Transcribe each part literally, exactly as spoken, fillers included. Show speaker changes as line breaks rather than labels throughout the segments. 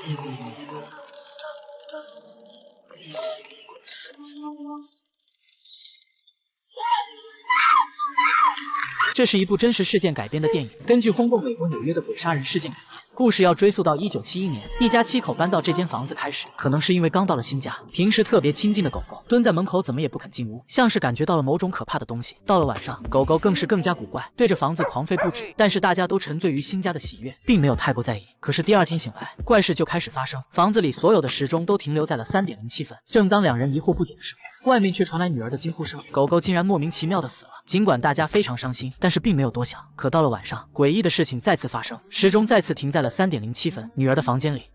这是一部真实事件改编的电影，根据轰动美国纽约的鬼杀人事件改编。故事要追溯到一九七一年，一家七口搬到这间房子开始。可能是因为刚到了新家，平时特别亲近的狗狗蹲在门口，怎么也不肯进屋，像是感觉到了某种可怕的东西。到了晚上，狗狗更是更加古怪，对着房子狂吠不止。但是大家都沉醉于新家的喜悦，并没有太过在意。可是第二天醒来，怪事就开始发生，房子里所有的时钟都停留在了三点零七分。正当两人疑惑不解的时候，外面却传来女儿的惊呼声，狗狗竟然莫名其妙的死了。尽管大家非常伤心，但是并没有多想。可到了晚上，诡异的事情再次发生，时钟再次停在了三点零七分，女儿的房间里。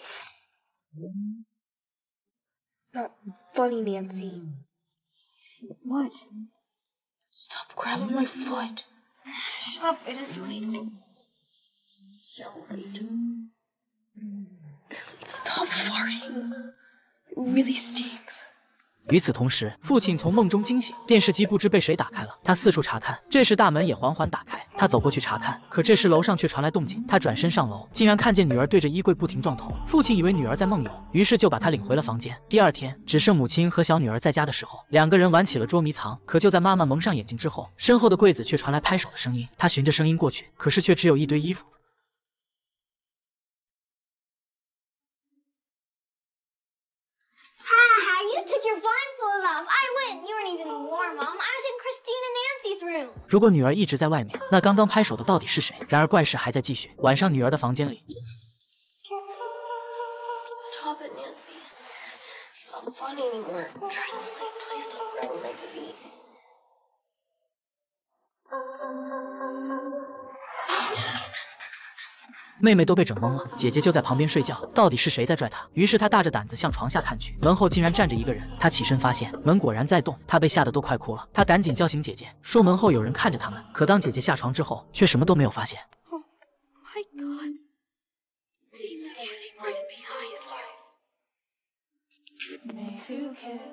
Not funny, Nancy.
What?
Stop grabbing my foot.
Shut up, I didn't do anything.
Stop farting. It really stinks.
与此同时，父亲从梦中惊醒，电视机不知被谁打开了，他四处查看。这时大门也缓缓打开，他走过去查看，可这时楼上却传来动静。他转身上楼，竟然看见女儿对着衣柜不停撞头。父亲以为女儿在梦游，于是就把她领回了房间。第二天，只剩母亲和小女儿在家的时候，两个人玩起了捉迷藏。可就在妈妈蒙上眼睛之后，身后的柜子却传来拍手的声音。他循着声音过去，可是却只有一堆衣服。如果女儿一直在外面，那刚刚拍手的到底是谁？然而怪事还在继续。晚上，女儿的房间里
Stop it, Nancy. It's not funny anymore. I'm trying to sleep. Please stop grabbing my feet.
妹妹都被整懵了，姐姐就在旁边睡觉，到底是谁在拽她？于是她大着胆子向床下看去，门后竟然站着一个人。她起身发现门果然在动，她被吓得都快哭了。她赶紧叫醒姐姐，说门后有人看着他们。可当姐姐下床之后，却什么都没有发现。
Oh my God! He's standing right behind you. Me too, kid.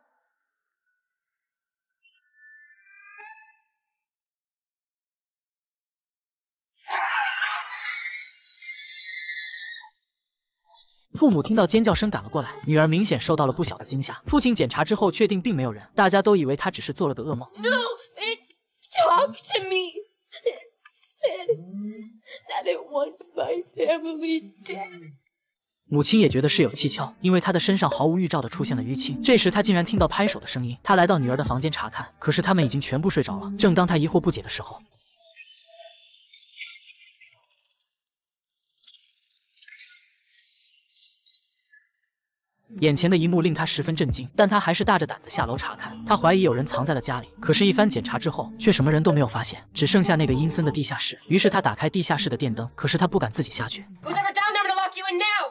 父母听到尖叫声赶了过来，女儿明显受到了不小的惊吓。父亲检查之后确定并没有人，大家都以为他只是做了个噩梦。
No, it talked to me. It said that it wants my family dead.
母亲也觉得事有蹊跷，因为她的身上毫无预兆的出现了淤青。这时她竟然听到拍手的声音，她来到女儿的房间查看，可是他们已经全部睡着了。正当她疑惑不解的时候，眼前的一幕令他十分震惊，但他还是大着胆子下楼查看。他怀疑有人藏在了家里，可是，一番检查之后，却什么人都没有发现，只剩下那个阴森的地下室。于是他打开地下室的电灯，可是他不敢自己下去。
Who's ever down there to lock you in now?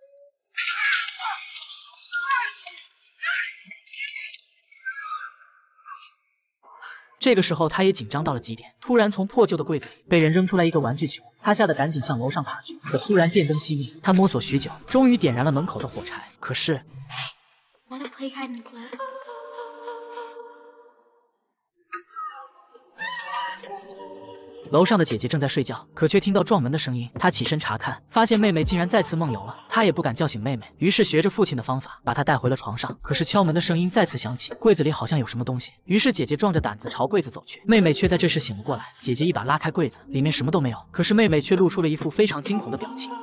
这个时候，他也紧张到了极点。突然，从破旧的柜子里被人扔出来一个玩具球，他吓得赶紧向楼上爬去。可突然电灯熄灭，他摸索许久，终于点燃了门口的火柴。可是，
Wanna play hide and seek?
楼上的姐姐正在睡觉，可却听到撞门的声音。她起身查看，发现妹妹竟然再次梦游了。她也不敢叫醒妹妹，于是学着父亲的方法，把她带回了床上。可是敲门的声音再次响起，柜子里好像有什么东西。于是姐姐壮着胆子朝柜子走去，妹妹却在这时醒了过来。姐姐一把拉开柜子，里面什么都没有。可是妹妹却露出了一副非常惊恐的表情。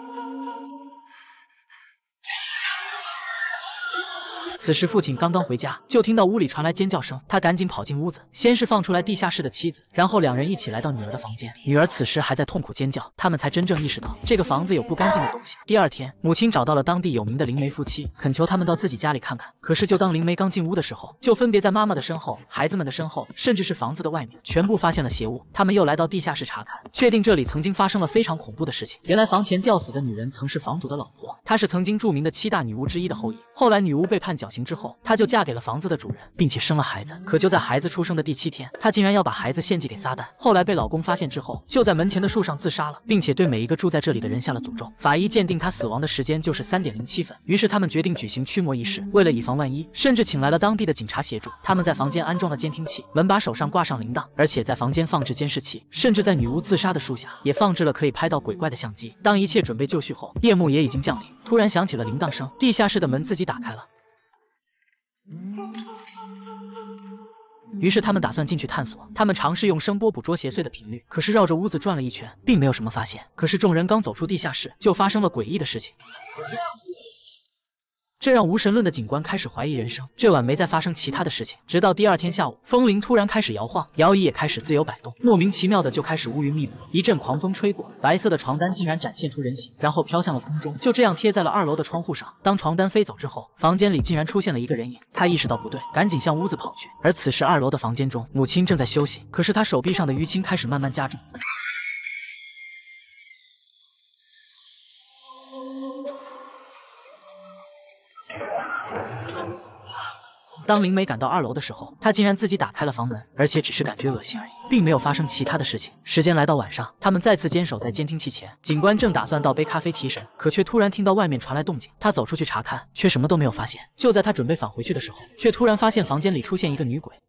此时父亲刚刚回家，就听到屋里传来尖叫声，他赶紧跑进屋子，先是放出来地下室的妻子，然后两人一起来到女儿的房间。女儿此时还在痛苦尖叫，他们才真正意识到这个房子有不干净的东西。第二天，母亲找到了当地有名的灵媒夫妻，恳求他们到自己家里看看。可是就当灵媒刚进屋的时候，就分别在妈妈的身后、孩子们的身后，甚至是房子的外面，全部发现了邪物。他们又来到地下室查看，确定这里曾经发生了非常恐怖的事情。原来房前吊死的女人曾是房主的老婆，她是曾经著名的七大女巫之一的后裔。后来女巫被判绞刑之后，她就嫁给了房子的主人，并且生了孩子。可就在孩子出生的第七天，她竟然要把孩子献祭给撒旦。后来被老公发现之后，就在门前的树上自杀了，并且对每一个住在这里的人下了诅咒。法医鉴定她死亡的时间就是三点零七分。于是他们决定举行驱魔仪式，为了以防万一，甚至请来了当地的警察协助。他们在房间安装了监听器，门把手上挂上铃铛，而且在房间放置监视器，甚至在女巫自杀的树下也放置了可以拍到鬼怪的相机。当一切准备就绪后，夜幕也已经降临。 突然响起了铃铛声，地下室的门自己打开了。于是他们打算进去探索。他们尝试用声波捕捉邪祟的频率，可是绕着屋子转了一圈，并没有什么发现。可是众人刚走出地下室，就发生了诡异的事情。这让无神论的警官开始怀疑人生。这晚没再发生其他的事情，直到第二天下午，风铃突然开始摇晃，摇椅也开始自由摆动，莫名其妙的就开始乌云密布，一阵狂风吹过，白色的床单竟然展现出人形，然后飘向了空中，就这样贴在了二楼的窗户上。当床单飞走之后，房间里竟然出现了一个人影，他意识到不对，赶紧向屋子跑去。而此时二楼的房间中，母亲正在休息，可是她手臂上的淤青开始慢慢加重。当灵媒赶到二楼的时候，她竟然自己打开了房门，而且只是感觉恶心而已，并没有发生其他的事情。时间来到晚上，他们再次坚守在监听器前。警官正打算倒杯咖啡提神，可却突然听到外面传来动静。他走出去查看，却什么都没有发现。就在他准备返回去的时候，却突然发现房间里出现一个女鬼。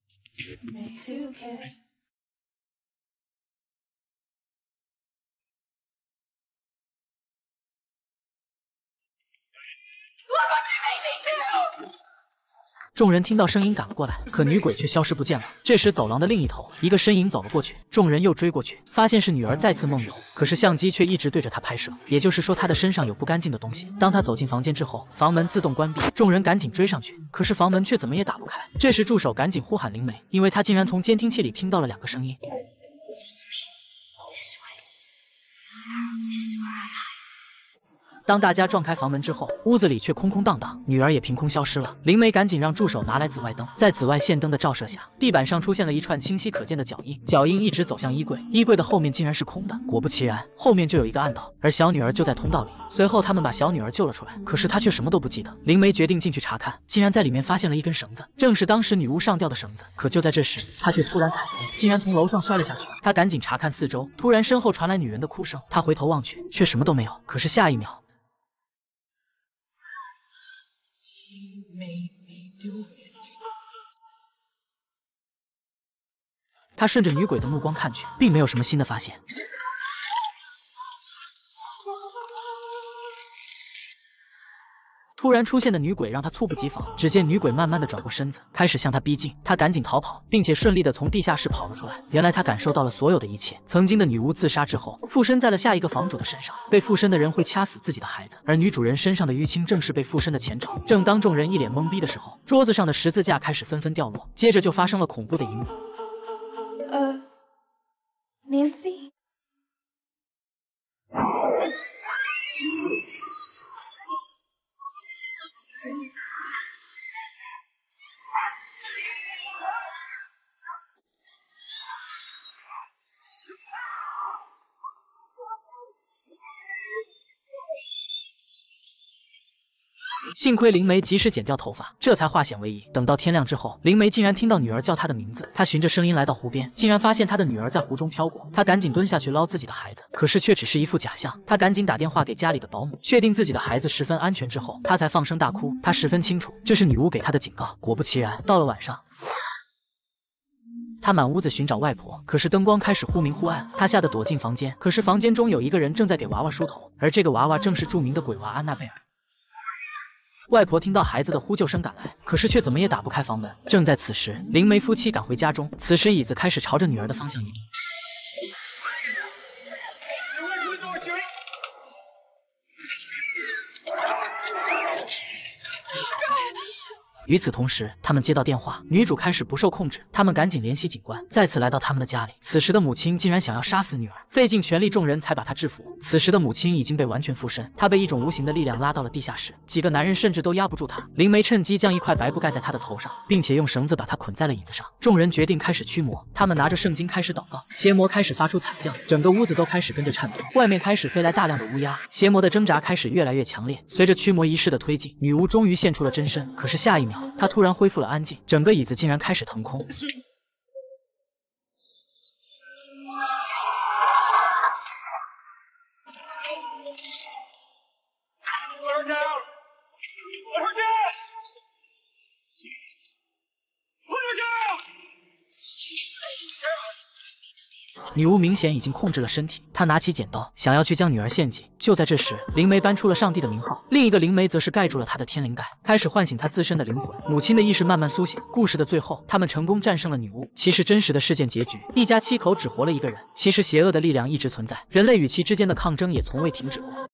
众人听到声音赶了过来，可女鬼却消失不见了。这时走廊的另一头，一个身影走了过去，众人又追过去，发现是女儿再次梦游，可是相机却一直对着她拍摄，也就是说她的身上有不干净的东西。当她走进房间之后，房门自动关闭，众人赶紧追上去，可是房门却怎么也打不开。这时助手赶紧呼喊灵媒，因为他竟然从监听器里听到了两个声音。当大家撞开房门之后，屋子里却空空荡荡，女儿也凭空消失了。灵媒赶紧让助手拿来紫外灯，在紫外线灯的照射下，地板上出现了一串清晰可见的脚印，脚印一直走向衣柜，衣柜的后面竟然是空的。果不其然，后面就有一个暗道，而小女儿就在通道里。随后他们把小女儿救了出来，可是她却什么都不记得。灵媒决定进去查看，竟然在里面发现了一根绳子，正是当时女巫上吊的绳子。可就在这时，她却突然抬头，竟然从楼上摔了下去。她赶紧查看四周，突然身后传来女人的哭声，她回头望去，却什么都没有。可是下一秒，他顺着女鬼的目光看去，并没有什么新的发现。突然出现的女鬼让他猝不及防，只见女鬼慢慢的转过身子，开始向他逼近。他赶紧逃跑，并且顺利的从地下室跑了出来。原来他感受到了所有的一切。曾经的女巫自杀之后，附身在了下一个房主的身上，被附身的人会掐死自己的孩子，而女主人身上的淤青正是被附身的前兆。正当众人一脸懵逼的时候，桌子上的十字架开始纷纷掉落，接着就发生了恐怖的一幕。
Uh, Nancy?
— 幸亏灵媒及时剪掉头发，这才化险为夷。等到天亮之后，灵媒竟然听到女儿叫她的名字。他循着声音来到湖边，竟然发现他的女儿在湖中飘过。他赶紧蹲下去捞自己的孩子，可是却只是一副假象。他赶紧打电话给家里的保姆，确定自己的孩子十分安全之后，他才放声大哭。他十分清楚，这是女巫给他的警告。果不其然，到了晚上，他满屋子寻找外婆，可是灯光开始忽明忽暗，他吓得躲进房间。可是房间中有一个人正在给娃娃梳头，而这个娃娃正是著名的鬼娃安娜贝尔。外婆听到孩子的呼救声赶来，可是却怎么也打不开房门。正在此时，灵媒夫妻赶回家中，此时椅子开始朝着女儿的方向移动。与此同时，他们接到电话，女主开始不受控制，他们赶紧联系警官，再次来到他们的家里。此时的母亲竟然想要杀死女儿，费尽全力，众人才把她制服。此时的母亲已经被完全附身，她被一种无形的力量拉到了地下室，几个男人甚至都压不住她。灵媒趁机将一块白布盖在她的头上，并且用绳子把她捆在了椅子上。众人决定开始驱魔，他们拿着圣经开始祷告，邪魔开始发出惨叫，整个屋子都开始跟着颤抖，外面开始飞来大量的乌鸦，邪魔的挣扎开始越来越强烈。随着驱魔仪式的推进，女巫终于现出了真身，可是下一秒她突然恢复了安静，整个椅子竟然开始腾空。 女巫明显已经控制了身体，她拿起剪刀，想要去将女儿献祭。就在这时，灵媒搬出了上帝的名号，另一个灵媒则是盖住了她的天灵盖，开始唤醒她自身的灵魂。母亲的意识慢慢苏醒。故事的最后，他们成功战胜了女巫。其实真实的事件结局，一家七口只活了一个人。其实邪恶的力量一直存在，人类与其之间的抗争也从未停止过。